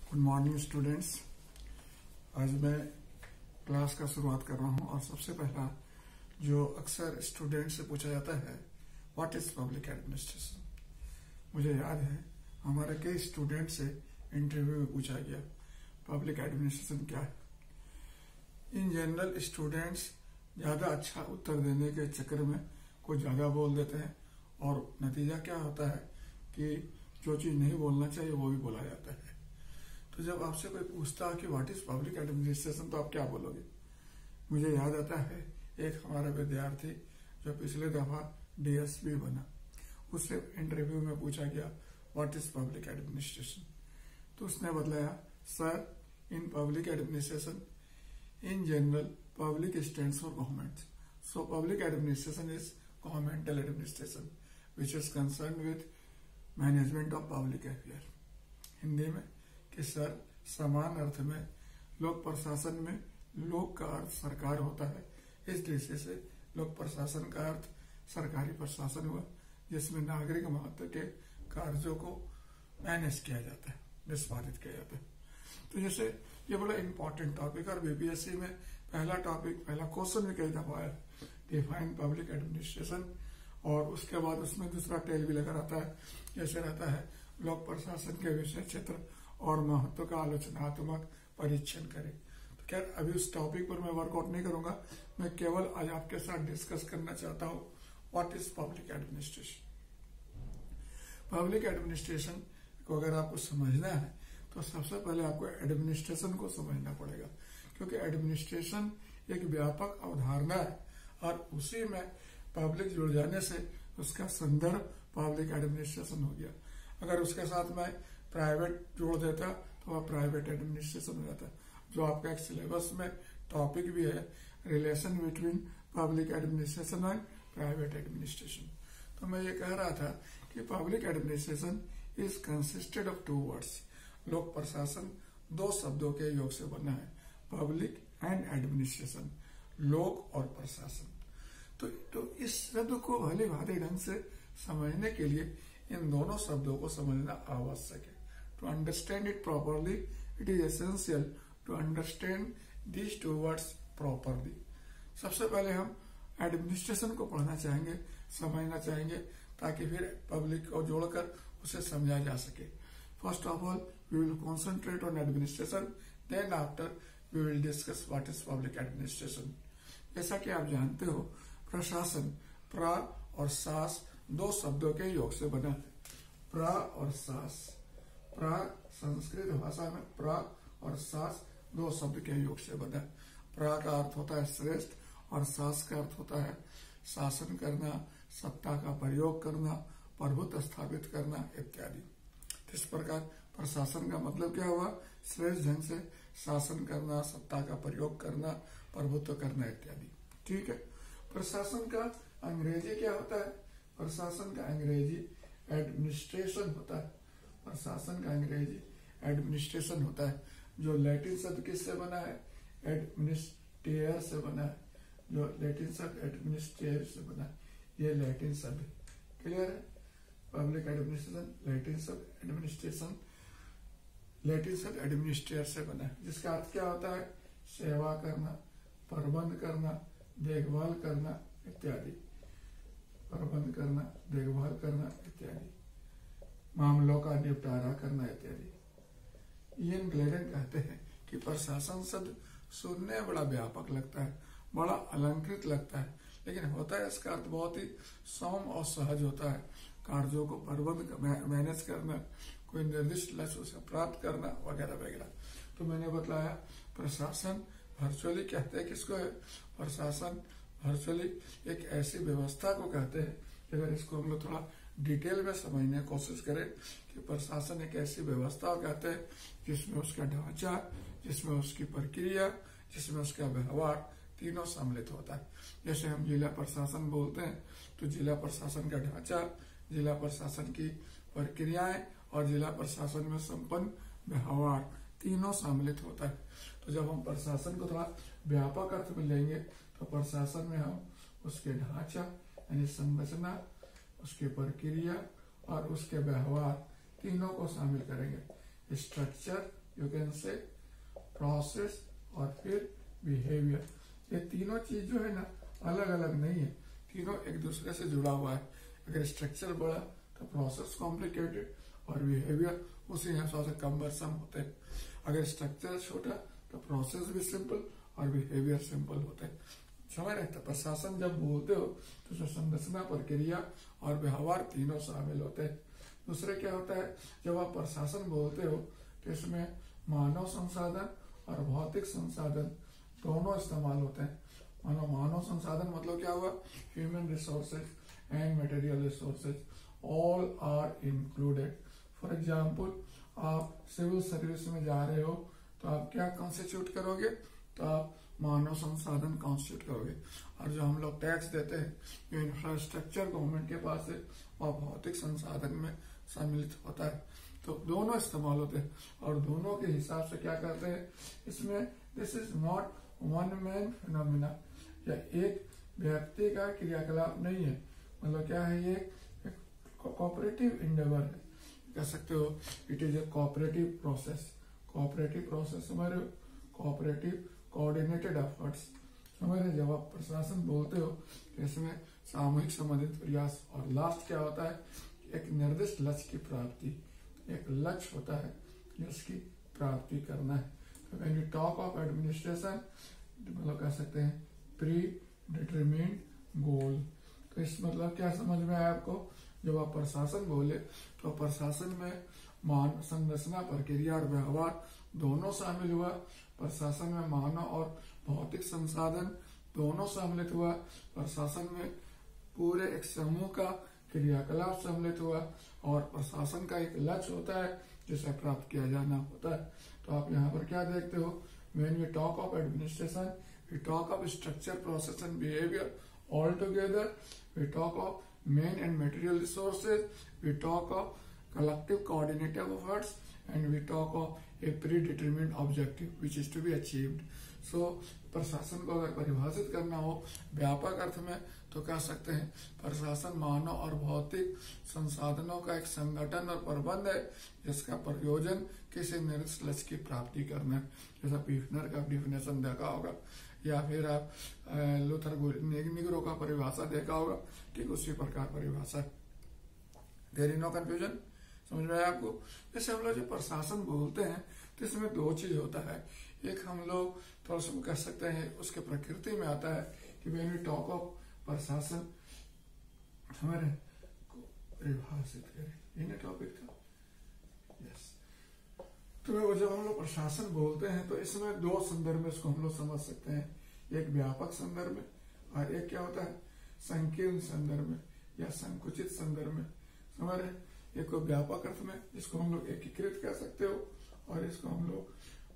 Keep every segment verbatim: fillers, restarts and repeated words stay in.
Good morning students. आज मैं class का शुरुआत कर रहा हूं और सबसे पहला जो अक्सर स्टूडेंट से पूछा जाता है, व्हाट इज पब्लिक एडमिनिस्ट्रेशन। मुझे याद है हमारे कई स्टूडेंट से इंटरव्यू में पूछा गया पब्लिक एडमिनिस्ट्रेशन क्या है। इन जनरल स्टूडेंट्स ज्यादा अच्छा उत्तर देने के चक्कर में कुछ ज्यादा बोल देते हैं और नतीजा क्या होता है कि जो चीज नहीं बोलना चाहिए वो भी बोला जाता है। तो जब आपसे कोई पूछता है कि व्हाट इज पब्लिक एडमिनिस्ट्रेशन तो आप क्या बोलोगे। मुझे याद आता है एक हमारा विद्यार्थी जो पिछले दफा डीएसपी बना, उससे इंटरव्यू में पूछा गया व्हाट इज पब्लिक एडमिनिस्ट्रेशन, तो उसने बतलाया sir in public administration in general public stands for government, so public administration is governmental administration which is concern with management of public affair. Hindi में कि सर समान अर्थ में लोक प्रशासन में लोक का अर्थ सरकार होता है, इस दृष्टि से लोक प्रशासन का अर्थ सरकारी प्रशासन हुआ जिसमें नागरिक महत्व के कार्यों को मैनेज किया जाता है, निष्पादित किया जाता है। तो जैसे ये बड़ा इंपॉर्टेंट टॉपिक और बीपीएससी में पहला टॉपिक पहला क्वेश्चन भी कई दफा आया, डिफाइन पब्लिक एडमिनिस्ट्रेशन, और उसके बाद उसमें दूसरा टेल भी लगा रहता है, जैसे रहता है लोक प्रशासन के विषय क्षेत्र और महत्व का आलोचनात्मक परीक्षण करें। तो खैर अभी उस टॉपिक पर मैं वर्कआउट नहीं करूंगा, मैं केवल आज आपके साथ डिस्कस करना चाहता हूं what is public administration. Public administration को अगर आपको समझना है तो सबसे पहले आपको एडमिनिस्ट्रेशन को समझना पड़ेगा, क्योंकि एडमिनिस्ट्रेशन एक व्यापक अवधारणा है और उसी में पब्लिक जुड़ जाने से उसका संदर्भ पब्लिक एडमिनिस्ट्रेशन हो गया। अगर उसके साथ में प्राइवेट जोड़ देता तो वह प्राइवेट एडमिनिस्ट्रेशन हो जाता। जो आपका एक सिलेबस में टॉपिक भी है, relation between public administration and private administration. तो मैं ये कह रहा था कि public administration is consisted of two words. लोक प्रशासन दो शब्दों के योग से बना है, पब्लिक एंड एडमिनिस्ट्रेशन, लोक और प्रशासन। तो, तो इस शब्द को भली भांति ढंग से समझने के लिए इन दोनों शब्दों को समझना आवश्यक है। To understand it properly it is essential to understand these two words properly. सबसे पहले हम एडमिनिस्ट्रेशन को पढ़ना चाहेंगे, समझना चाहेंगे, ताकि फिर पब्लिक को जोड़कर उसे समझा जा सके। First of all we will concentrate on administration, then after we will discuss what is public administration. जैसा कि आप जानते हो प्रशासन प्रा और सास दो शब्दों के योग से बना है। प्रा और सास, प्रा संस्कृत भाषा में प्रा और सास दो शब्द के योग से बना है। प्रा का अर्थ होता है श्रेष्ठ और सास का अर्थ होता है शासन करना, सत्ता का प्रयोग करना, प्रभुत्व स्थापित करना इत्यादि। इस प्रकार प्रशासन का मतलब क्या हुआ, श्रेष्ठ ढंग से शासन करना, सत्ता का प्रयोग करना, प्रभुत्व करना इत्यादि। ठीक है। प्रशासन का अंग्रेजी क्या होता है, प्रशासन का अंग्रेजी एडमिनिस्ट्रेशन होता है। प्रशासन का अंग्रेजी एडमिनिस्ट्रेशन होता है, जो लैटिन शब्द किससे बना है, एडमिनिस्ट्रेयर से बना है। जो लैटिन शब्द एडमिनिस्ट्रेयर से बना है, ये लैटिन शब्द क्लियर है। पब्लिक एडमिनिस्ट्रेशन लैटिन शब्द एडमिनिस्ट्रेशन लैटिन शब्द एडमिनिस्ट्रेयर से बना है, जिसका अर्थ क्या होता है, सेवा करना, प्रबंध करना, देखभाल करना इत्यादि। प्रबंध करना, देखभाल करना इत्यादि, मामलों का निपटारा करना इत्यादि। इयन ग्लेडन कहते हैं कि प्रशासन शब्द सुनने बड़ा व्यापक लगता है, बड़ा अलंकृत लगता है, लेकिन होता है इसका अर्थ बहुत ही सौम्य और सहज होता है। कार्यों को प्रबंध मैनेज करना, कोई निर्दिष्ट लक्ष्य से प्राप्त करना वगैरह वगैरह। तो मैंने बताया प्रशासन वर्चुअली कहते हैं किसको है, प्रशासन वर्चुअली एक ऐसी व्यवस्था को कहते हैं, अगर इसको हम लोग थोड़ा डिटेल में समझने की कोशिश करें कि प्रशासन एक ऐसी व्यवस्था को कहते हैं जिसमें उसका ढांचा, जिसमें उसकी प्रक्रिया, जिसमें उसका व्यवहार तीनों सम्मिलित होता है। जैसे हम जिला प्रशासन बोलते हैं तो जिला प्रशासन का ढांचा, जिला प्रशासन की प्रक्रियाएं और जिला प्रशासन में संपन्न व्यवहार तीनों सम्मिलित होता है। तो जब हम प्रशासन को थोड़ा व्यापक अर्थ में लेंगे तो प्रशासन में हम उसके ढांचा यानी संरचना, उसकी प्रक्रिया और उसके व्यवहार तीनों को शामिल करेंगे। Structure, you can say process और फिर बिहेवियर। ये तीनों चीज जो है ना अलग अलग नहीं है, तीनों एक दूसरे से जुड़ा हुआ है। अगर स्ट्रक्चर बड़ा तो प्रोसेस कॉम्प्लिकेटेड और बिहेवियर उसी हिसाब से कम्बरसम होते हैं। अगर स्ट्रक्चर छोटा तो प्रोसेस भी सिंपल और बिहेवियर सिंपल होते हैं। समझ रहे? तो प्रशासन जब बोलते हो तो उसमें संरचना, प्रक्रिया और व्यवहार तीनों शामिल होते हैं। दूसरे क्या होता है, जब आप प्रशासन बोलते हो तो इसमें मानव संसाधन और भौतिक संसाधन दोनों इस्तेमाल होते हैं। मानो मानव संसाधन मतलब क्या हुआ, human resources and material resources all are included. For example, आप सिविल सर्विस में जा रहे हो तो आप क्या कॉन्स्टिट्यूट करोगे, तो आप मानव संसाधन कॉन्स्टिट्यूट करोगे। और जो हम लोग टैक्स देते हैं, जो इंफ्रास्ट्रक्चर गवर्नमेंट के पास है, वह भौतिक संसाधन में सम्मिलित होता है। तो दोनों इस्तेमाल होते हैं और दोनों के हिसाब से क्या करते हैं इसमें, this is not one man phenomena, या एक व्यक्ति का क्रियाकलाप नहीं है। मतलब क्या है, ये कोऑपरेटिव इंडेवर है, कह सकते हो it is a cooperative process. Cooperative process समझ रहे हो, कोऑपरेटिव कोऑर्डिनेटेड एफर्ट्स समझ रहे। जब आप प्रशासन बोलते हो तो इसमें सामूहिक संबंधित प्रयास, और लास्ट क्या होता है, एक निर्दिष्ट लक्ष्य की प्राप्ति। एक लक्ष्य होता है जिसकी प्राप्ति करना है। तो when you talk of administration, मतलब कह सकते हैं प्री डिटरमिन्ड गोल। तो इस मतलब क्या समझ में आया आपको, जब आप प्रशासन बोले तो प्रशासन में मान संरचना, प्रक्रिया और व्यवहार दोनों शामिल हुआ। प्रशासन में मानव और भौतिक संसाधन दोनों सम्मिलित हुआ। प्रशासन में पूरे एक समूह का क्रियाकलाप सम्मिलित हुआ और प्रशासन का एक लक्ष्य होता है जिसे प्राप्त किया जाना होता है। तो आप यहाँ पर क्या देखते हो, when we talk of administration we talk of structure, process and behaviour all together. We talk of man and material resources, we talk of collective coordinative efforts, and we talk of a predetermined objective which is to be achieved. So प्रशासन को अगर परिभाषित करना हो व्यापक अर्थ में तो कह सकते हैं प्रशासन मानव और भौतिक संसाधनों का एक संगठन और प्रबंध है जिसका प्रयोजन किसी निर्दिष्ट लक्ष्य की प्राप्ति करना है। जैसा पीफनर का डिफिनेशन देखा होगा, या फिर आप लूथर निग्रो का परिभाषा देखा होगा, ठीक उसी प्रकार परिभाषा। देयर इज नो कंफ्यूजन, समझ में आया आपको। जैसे हम लोग जो प्रशासन बोलते हैं तो इसमें दो चीज होता है। एक हम लोग थोड़ा सा कह सकते हैं उसके प्रकृति में आता है कि व्हेन वी टॉक ऑफ प्रशासन, हमारे को परिभाषित करें, इन्हें टॉपिक था यस। तो जब हम लोग प्रशासन बोलते हैं तो इसमें दो संदर्भ में इसको हम लोग समझ सकते हैं, एक व्यापक संदर्भ में और एक क्या होता है संकीर्ण संदर्भ में या संकुचित संदर्भ में। समझ रहे, एक को व्यापक अर्थ में इसको हम लोग एकीकृत कह सकते हो और इसको हम लोग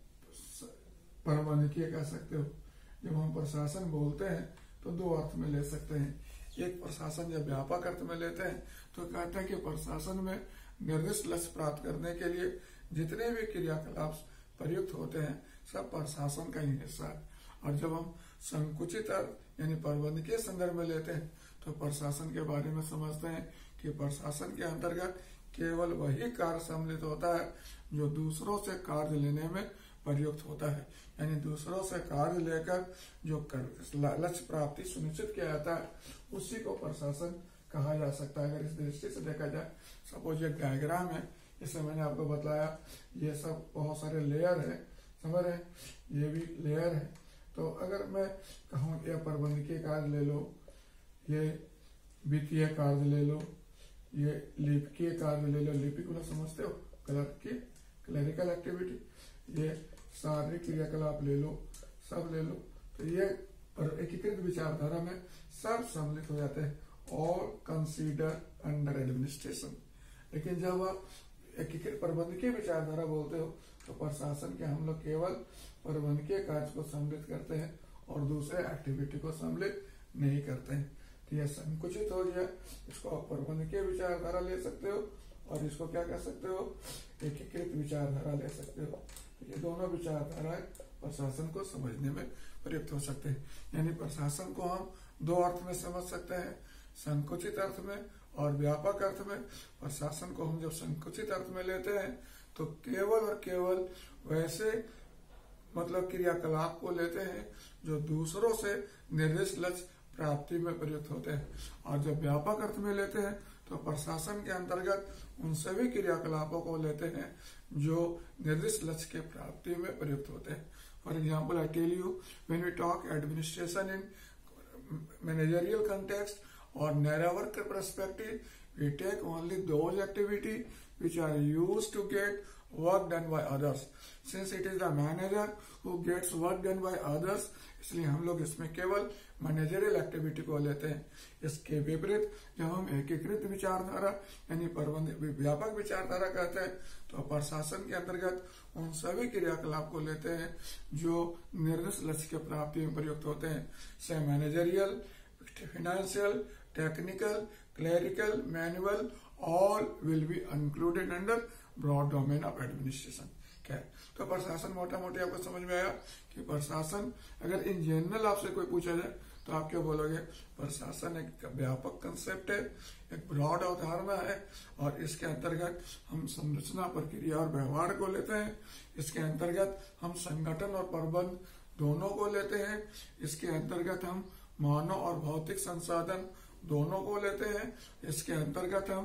प्रबंधकीय कह सकते हो। जब हम प्रशासन बोलते हैं तो दो अर्थ में ले सकते हैं। एक प्रशासन जब व्यापक अर्थ में लेते हैं तो कहते हैं कि प्रशासन में निर्दिष्ट लक्ष्य प्राप्त करने के लिए जितने भी क्रियाकलाप प्रयुक्त होते हैं सब प्रशासन का ही हिस्सा है। और जब हम संकुचित अर्थ यानी प्रबंधकीय संदर्भ में लेते हैं तो प्रशासन के बारे में समझते हैं कि प्रशासन के अंतर्गत केवल वही कार्य सम्मिलित होता है जो दूसरों से कार्य लेने में प्रयुक्त होता है। यानी दूसरों से कार्य लेकर जो लक्ष्य प्राप्ति सुनिश्चित किया जाता है उसी को प्रशासन कहा जा सकता है। अगर इस दृष्टि से देखा जाए, सपोज एक डायग्राम है, इससे मैंने आपको बताया ये सब बहुत सारे लेयर है, समझ रहे, ये भी लेयर है। तो अगर मैं कहूँ ये प्रबंधकीय कार्य ले लो, ये वित्तीय कार्य ले लो, ये लिपिकीय कार्य ले लो, लिपिक को समझते हो, क्लर्क की क्लरिकल एक्टिविटी, ये शारीरिक क्रियाकलाप ले लो, सब ले लो। तो ये एकीकृत विचारधारा में सब सम्मिलित हो जाते हैं, ऑल कंसीडर अंडर एडमिनिस्ट्रेशन। लेकिन जब आप एकीकृत प्रबंधकीय विचारधारा बोलते हो तो प्रशासन के हम लोग केवल प्रबंधकीय कार्य को सम्मिलित करते हैं और दूसरे एक्टिविटी को सम्मिलित नहीं करते हैं। तो यह संकुचित हो गया, इसको आप प्रबंधकीय विचारधारा ले सकते हो और इसको क्या कह सकते हो, एकीकृत विचारधारा ले सकते हो। ये दोनों विचारधाराएं प्रशासन को समझने में प्रयुक्त हो सकते हैं। यानी प्रशासन को हम दो अर्थ में समझ सकते हैं, संकुचित अर्थ में और व्यापक अर्थ में। प्रशासन को हम जब संकुचित अर्थ में लेते हैं तो केवल और केवल वैसे मतलब क्रियाकलाप को लेते हैं जो दूसरों से निर्दिष्ट लक्ष्य प्राप्ति में प्रयुक्त होते हैं, और जब व्यापक अर्थ में लेते हैं तो प्रशासन के अंतर्गत उन सभी क्रियाकलापों को लेते हैं जो निर्दिष्ट लक्ष्य के प्राप्ति में प्रयुक्त होते हैं। For example, I tell you, when we talk administration in managerial context और narrower perspective, we take only those activity which are used to get work done by others. Since it is the manager who gets work done by others, इसलिए हम लोग इसमें केवल managerial activity को लेते हैं। इसके विपरीत जब हम एकीकृत विचारधारा यानी प्रबंध व्यापक विचारधारा कहते हैं तो प्रशासन के अंतर्गत उन सभी क्रियाकलाप को लेते हैं जो निर्दिष्ट लक्ष्य के प्राप्ति में प्रयुक्त होते हैं। Say managerial, financial, technical, clerical, manual, all will be included under broad domain of administration। क्या है? तो प्रशासन मोटा मोटी आपको समझ में आया कि प्रशासन अगर इन जनरल आपसे कोई पूछा जाए तो आप क्या बोलोगे? प्रशासन एक व्यापक कंसेप्ट है, एक ब्रॉड अवधारणा है, और इसके अंतर्गत हम संरचना, प्रक्रिया और व्यवहार को लेते हैं। इसके अंतर्गत हम संगठन और प्रबंध दोनों को लेते हैं। इसके अंतर्गत हम मानव और भौतिक संसाधन दोनों को लेते हैं। इसके अंतर्गत हम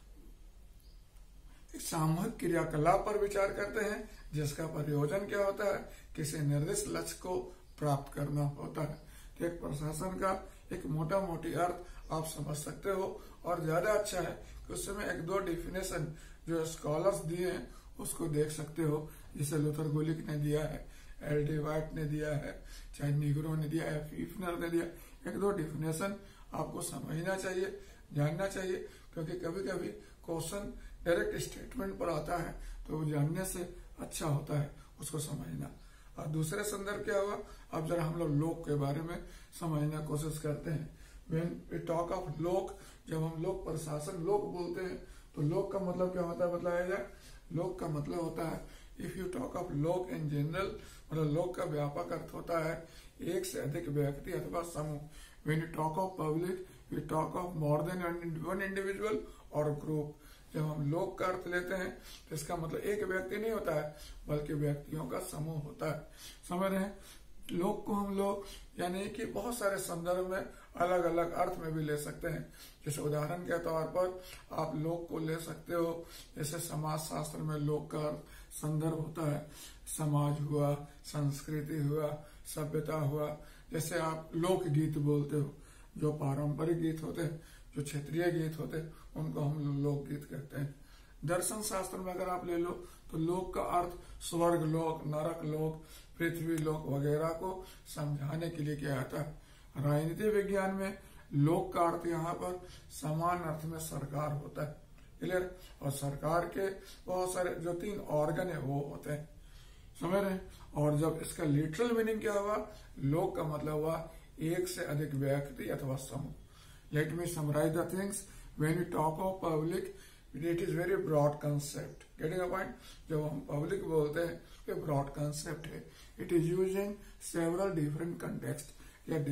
सामूहिक क्रियाकलाप पर विचार करते हैं जिसका प्रयोजन क्या होता है? किसी निर्दिष्ट लक्ष्य को प्राप्त करना होता है। तो एक प्रशासन का एक मोटा मोटी अर्थ आप समझ सकते हो, और ज्यादा अच्छा है कि उसमें एक दो डिफिनेशन जो स्कॉलर्स दिए हैं उसको देख सकते हो, जिसे लूथर गुलिक ने दिया है, एल डी वाइट ने दिया है, चाहे निग्रो ने दिया है, फीफनर ने दिया। एक दो डिफिनेशन आपको समझना चाहिए, जानना चाहिए, क्योंकि कभी कभी क्वेश्चन डायरेक्ट स्टेटमेंट पर आता है तो वो जानने से अच्छा होता है उसको समझना। और दूसरे संदर्भ क्या हुआ, अब जरा हम लोग लोक के बारे में समझने की कोशिश करते हैं। व्हेन वी टॉक ऑफ लोक, जब हम लोक प्रशासन लोक बोलते हैं तो लोक का मतलब क्या होता है बताया जाए। लोक का मतलब होता है, इफ यू टॉक ऑफ लोक इन जनरल, मतलब लोक का व्यापक अर्थ होता है एक से अधिक व्यक्ति अथवा समूह। When you talk of public, we talk of more than one individual और ग्रुप। जब हम लोक का अर्थ लेते हैं तो इसका मतलब एक व्यक्ति नहीं होता है बल्कि व्यक्तियों का समूह होता है। समझ रहे हैं? लोक को हम लोग यानी कि बहुत सारे संदर्भ में अलग अलग अर्थ में भी ले सकते हैं। जैसे उदाहरण के तौर पर आप लोक को ले सकते हो, जैसे समाज शास्त्र में लोक का संदर्भ होता है, समाज हुआ, संस्कृति हुआ, सभ्यता हुआ। जैसे आप लोकगीत बोलते हो, जो पारंपरिक गीत होते हैं, जो क्षेत्रीय गीत होते हैं, उनको हम लोकगीत कहते हैं। दर्शन शास्त्र में अगर आप ले लो तो लोक का अर्थ स्वर्ग लोक, नरक लोक, पृथ्वी लोक वगैरह को समझाने के लिए किया जाता है। राजनीति विज्ञान में लोक का अर्थ यहाँ पर समान अर्थ में सरकार होता है। क्लियर? और सरकार के बहुत सारे जो तीन ऑर्गन है वो होते हैं। समझ रहे हैं? और जब इसका लिटरल मीनिंग क्या हुआ, लोक का मतलब हुआ एक से अधिक व्यक्ति अथवा समूह। Let me summarise the things. When we talk of public, it is very broad concept. Getting a point? जब हम पब्लिक बोलते हैं तो ब्रॉड कंसेप्ट है। It is used in several different context, या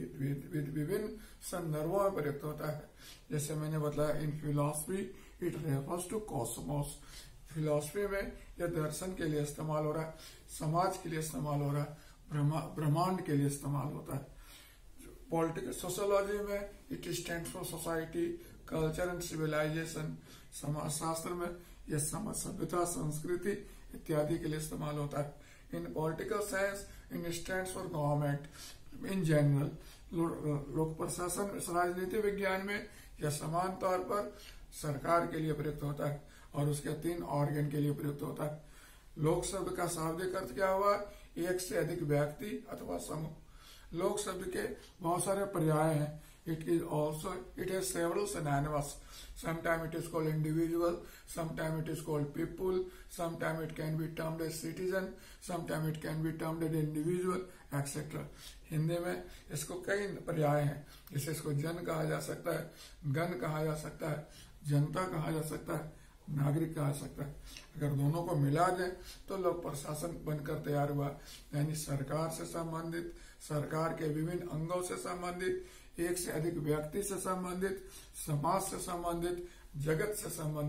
विभिन्न संदर्भों में प्रयुक्त होता है। जैसे मैंने बताया, in philosophy it refers to cosmos. Philosophy में यह दर्शन के लिए इस्तेमाल हो रहा है, समाज के लिए इस्तेमाल हो रहा है, ब्रह्मांड के लिए इस्तेमाल होता है। पॉलिटिकल सोशियोलॉजी में it stand for society, culture and civilisation. समाज शास्त्र में यह समाज, सभ्यता, संस्कृति इत्यादि के लिए इस्तेमाल होता है। In political science in stands for government in general. लोक प्रशासन, राजनीति विज्ञान में यह समान तौर पर सरकार के लिए प्रयुक्त होता है और उसके तीन ऑर्गन के लिए प्रयुक्त होता है। लोक शब्द का शाब्दिक अर्थ क्या हुआ? एक से अधिक व्यक्ति अथवा समूह। लोक शब्द के बहुत सारे पर्याय हैं। It is also, it has several synonyms. Sometimes it is called individual, sometimes it is called people, sometimes it can be termed as citizen, sometimes it can be termed as individual, et cetera. Hindi में इसको कई पर्याय हैं, जैसे इसको जन कहा जा सकता है, गण कहा जा सकता है, जनता कहा जा सकता है, नागरिक कहा जा सकता है। अगर दोनों को मिला दें तो लोक प्रशासन बनकर तैयार हुआ, यानी सरकार से संबंधित, सरकार के विभिन्न अंगों से संबंधित, एक से अधिक व्यक्ति से संबंधित, समाज से संबंधित, जगत से संबंधित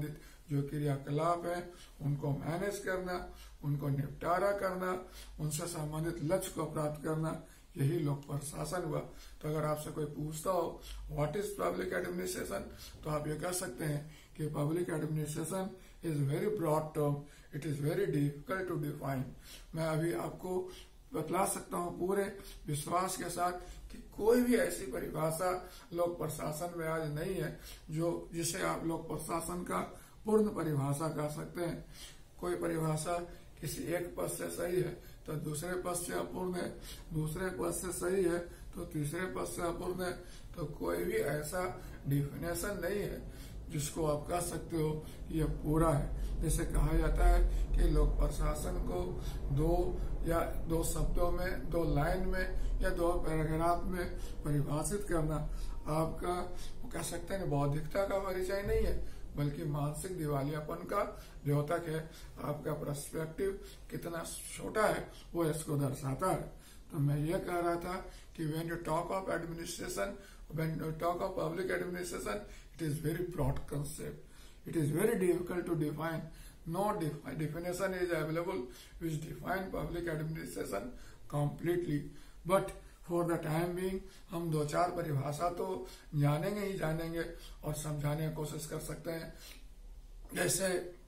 जो क्रियाकलाप है उनको मैनेज करना, उनको निपटारा करना, उनसे संबंधित लक्ष्य को प्राप्त करना, यही लोक प्रशासन हुआ। तो अगर आपसे कोई पूछता हो व्हाट इज पब्लिक एडमिनिस्ट्रेशन, तो आप ये कह सकते हैं कि public administration is very broad term, it is very difficult to define. मैं अभी आपको बतला सकता हूँ पूरे विश्वास के साथ कि कोई भी ऐसी परिभाषा लोक प्रशासन में आज नहीं है जो जिसे आप लोक प्रशासन का पूर्ण परिभाषा कह सकते हैं। कोई परिभाषा किसी एक पद से सही है तो दूसरे पद से अपूर्ण है, दूसरे पद से सही है तो तीसरे पद से अपूर्ण है। तो कोई भी ऐसा डिफिनेशन नहीं है जिसको आप कह सकते हो कि यह पूरा है। जैसे कहा जाता है कि लोक प्रशासन को दो या दो शब्दों में, दो लाइन में या दो पैराग्राफ में परिभाषित करना आपका वो कह सकते हैं बौद्धिकता का परिचय नहीं है, बल्कि मानसिक दिवालियापन का द्योतक है। आपका पर्सपेक्टिव कितना छोटा है वो इसको दर्शाता है। तो मैं ये कह रहा था कि when you talk of administration, when you talk of public administration, it is very broad concept. It is very difficult to define. No defi- definition is available which define public administration completely. But for the time being, हम दो चार परिभाषा तो जानेंगे ही जानेंगे और समझाने की कोशिश कर सकते हैं। जैसे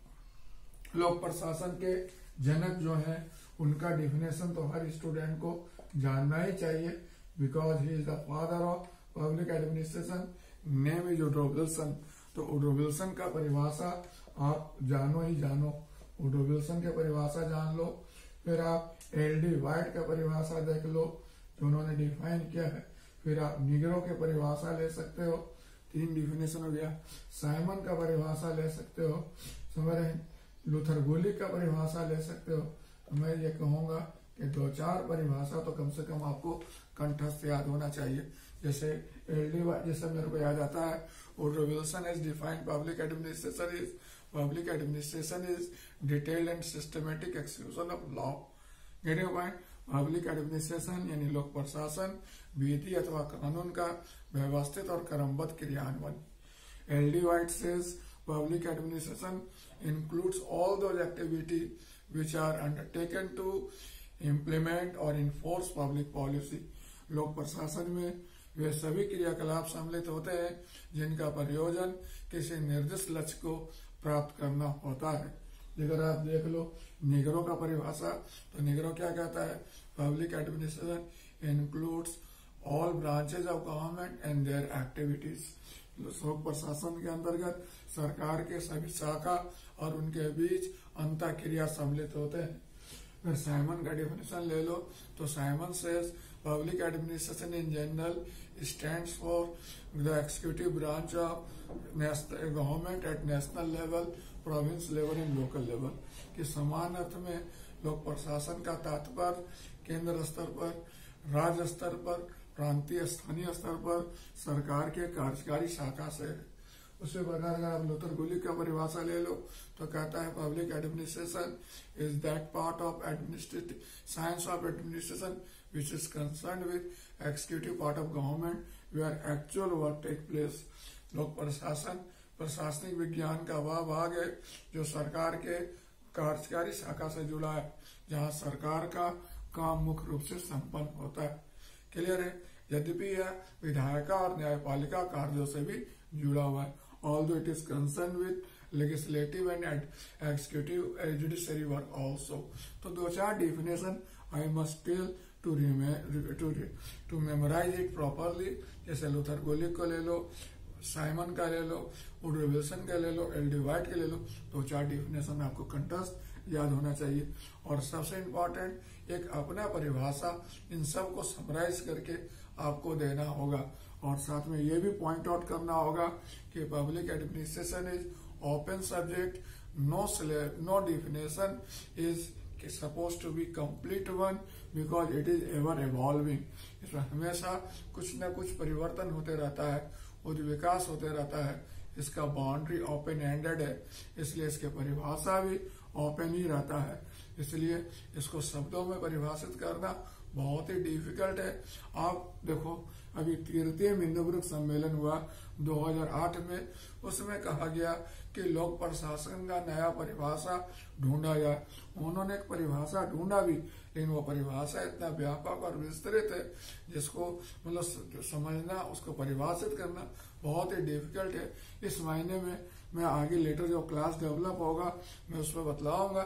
लोक प्रशासन के जनक जो हैं उनका डिफिनेशन तो हर स्टूडेंट को जानना ही चाहिए, because he is the father of public administration. Name is Woodrow Wilson. तो वुडरो विल्सन का परिभाषा आप जानो ही जानो, वुडरो विल्सन के परिभाषा जान लो। फिर आप एल डी वाइट का परिभाषा देख लो जो उन्होंने डिफाइन किया है। फिर आप निगरो के परिभाषा ले सकते हो, तीन डिफिनेशन हो गया। साइमन का परिभाषा ले सकते हो, समझ रहे हैं। लूथर गुलिक का परिभाषा ले सकते हो। तो मैं ये कहूंगा कि दो चार परिभाषा तो कम से कम आपको कंठस्थ याद होना चाहिए। जैसे एल डी वाई, जैसे मेरे को याद आता है Woodrow Wilson has defined public administration is public administration is detailed and systematic execution of law. Getting point. Public administration यानी लोक प्रशासन विधि अथवा कानून का व्यवस्थित और क्रमबद्ध क्रियान्वयन। L D White says public administration includes all those activities which are undertaken to implement or enforce public policy. लोक प्रशासन में वे सभी क्रियाकलाप सम्मिलित होते हैं जिनका प्रयोजन किसी निर्दिष्ट लक्ष्य को प्राप्त करना होता है। अगर आप देख लो निगरो का परिभाषा, तो निगरो क्या कहता है? Public administration includes all branches of government and their activities. लोक प्रशासन के अंतर्गत सरकार के सभी शाखा और उनके बीच अंतः क्रिया सम्मिलित होते हैं। फिर साइमन का डिफिनेशन ले लो तो Simon says public administration in general stands for the executive branch of government at national level, province level and local level. कि समान अर्थ में लोक प्रशासन का तात्पर्य केंद्र स्तर पर, राज्य स्तर पर, प्रांतीय स्थानीय स्तर पर सरकार के कार्यकारी शाखा से है। उसी प्रकार अगर आप लूथर गुलिक का परिभाषा ले लो तो कहता है public administration is that part of administrative science of administration which is concern with executive part of government where actual work take place. लोक प्रशासन प्रशासनिक विज्ञान का वह भाग है जो सरकार के कार्यकारी शाखा से जुड़ा है, जहाँ सरकार का काम मुख्य रूप से संपन्न होता है। क्लियर है? यद्यपि यह विधायिका और न्यायपालिका कार्यों से भी जुड़ा हुआ है, although it is concerned with legislative and executive judiciary work also. तो दो चार definition I must tell to to to memorize it properly. जैसे लूथर गुलिक को ले लो, साइमन का ले लो, वुडरो विल्सन का ले लो, एल डी वाइट के ले लो, दो चार डिफिनेशन आपको कंठस्थ याद होना चाहिए। और सबसे इम्पोर्टेंट एक अपना परिभाषा इन सब को समराइज करके आपको देना होगा। और साथ में ये भी पॉइंट आउट करना होगा कि public administration is open subject, no no definition is suppose to be complete one because it is ever evolving. इसमें हमेशा कुछ न कुछ परिवर्तन होते रहता है, उद्विकास होते रहता है। इसका बाउंड्री ओपन एंडेड है, इसलिए इसके परिभाषा भी ओपन ही रहता है। इसलिए इसको शब्दों में परिभाषित करना बहुत ही डिफिकल्ट है। आप देखो, अभी तृतीय मिंदोब्रुक सम्मेलन हुआ दो हज़ार आठ में, उसमें कहा गया कि लोक प्रशासन का नया परिभाषा ढूंढा जाए। उन्होंने एक परिभाषा ढूंढा भी, लेकिन वो परिभाषा इतना व्यापक और विस्तृत है जिसको मतलब समझना, उसको परिभाषित करना बहुत ही डिफिकल्ट है। इस महीने में मैं आगे लेटर जो क्लास डेवलप होगा मैं उसमें बतलाऊंगा,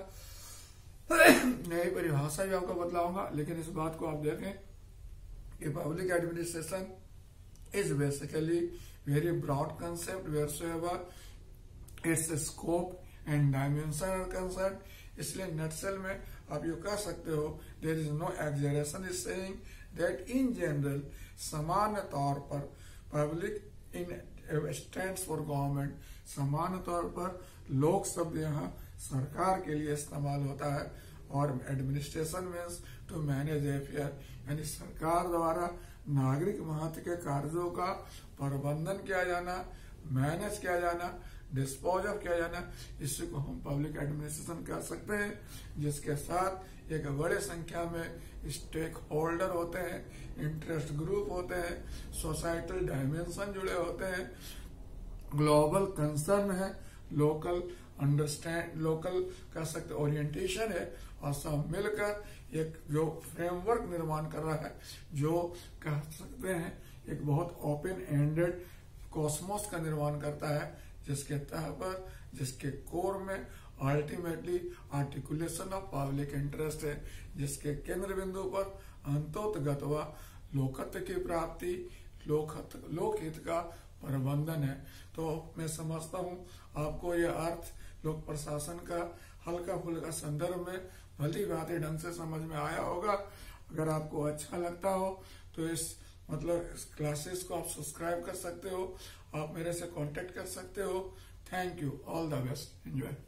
नई परिभाषा भी आपको बतलाऊंगा। लेकिन इस बात को आप देखें कि public administration is basically very broad concept wheresoever its scope and dimension are concern. इसलिए नटसेल में आप ये कह सकते हो, there is no exaggeration is saying that in general सामान्य तौर पर public in stands for government, सामान्य तौर पर लोक शब्द यहाँ सरकार के लिए इस्तेमाल होता है, और administration means to manage affair, यानी सरकार द्वारा नागरिक महत्व के कार्यों का प्रबंधन किया जाना, मैनेज किया जाना, डिस्पोज ऑफ किया जाना, इसी को हम पब्लिक एडमिनिस्ट्रेशन कह सकते हैं, जिसके साथ एक बड़े संख्या में स्टेक होल्डर होते हैं, इंटरेस्ट ग्रुप होते हैं, सोसाइटल डायमेंशन जुड़े होते हैं, ग्लोबल कंसर्न है, लोकल अंडरस्टैंड लोकल कह सकते ओरिएंटेशन है, और सब मिलकर एक जो फ्रेमवर्क निर्माण कर रहा है, जो कह सकते हैं एक बहुत ओपन एंडेड कॉस्मोस का निर्माण करता है, जिसके तह पर जिसके कोर में ultimately articulation of public interest है, जिसके केंद्र बिंदु पर अंतोतगतवा लोकत्व की प्राप्ति, लोकहित लोकहित का प्रबंधन है। तो मैं समझता हूँ आपको यह अर्थ लोक प्रशासन का हल्का फुल्का संदर्भ में भली भांति ढंग से समझ में आया होगा। अगर आपको अच्छा लगता हो तो इस मतलब इस क्लासेस को आप सब्सक्राइब कर सकते हो, आप मेरे से कांटेक्ट कर सकते हो। Thank you, all the best, enjoy.